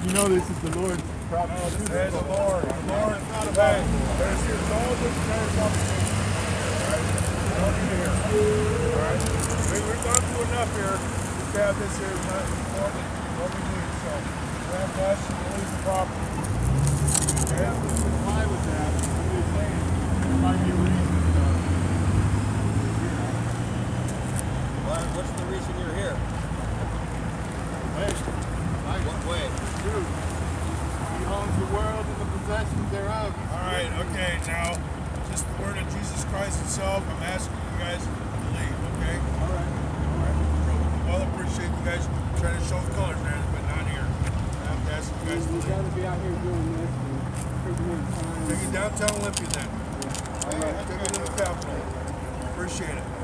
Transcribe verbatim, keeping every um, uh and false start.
You know this is the Lord's property. No, this is the Lord. The Lord is not about it. There's here's all this there's opportunity. Alright? Don't need here. Alright? We, we've gone through enough here. Just to have this here is not more than what we need. So, God bless you. We'll leave the property. Okay? Yeah, let's comply with that. I'm just saying, there might be a reason. Well, what's the reason you're here? Hey, What way? dude, he owns the world and the possessions thereof. Alright, okay, now, just the word of Jesus Christ himself, I'm asking you guys to leave, okay? Alright. Alright. Well, I appreciate you guys trying to show the colors there, but not here. I have to ask you guys to We've leave. got to be out here doing this and taking in time. Take it downtown Olympia then. Yeah. Alright, take it to the Capitol. Appreciate it.